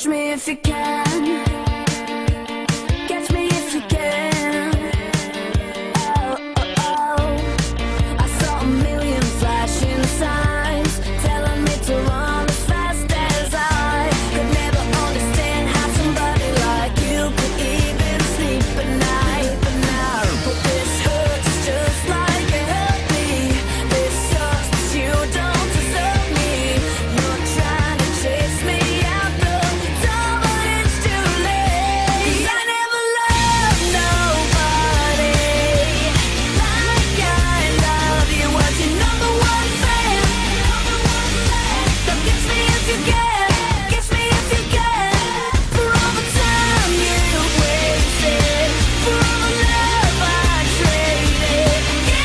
Catch me if you can. Catch me if you can. Oh, oh, oh. I saw a million flashing signs telling me to run as fast as I could never understand how somebody like you could even sleep at night. But now, but this hurts just like it hurt me. This sucks, but you don't deserve me. You're trying to chase me out the door, but it's too late. 'Cause I never loved nobody like I love you. Was your number one fan? So catch me if you can. Catch me if you can. For all the time you wasted, for all the love I traded.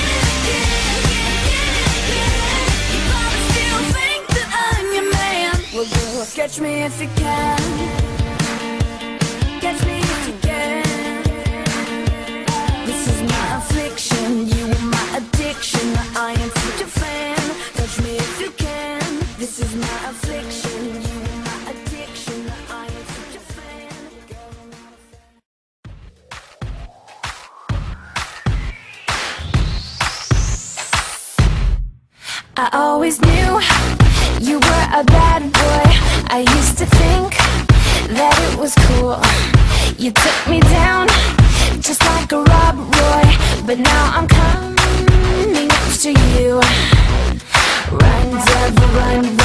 You probably still think that I'm your man. Well, girl, catch me if you can. Catch me if you can. This is my affliction, you are my addiction. I am such a fan. Touch me if you can. This is my affliction, you are my addiction. I am such a fan. Girl, I'm not a fan. I always knew you were a bad boy. I used to think that it was cool. You took me down just like a Rob Roy, but now I'm coming after you. Run, devil, run,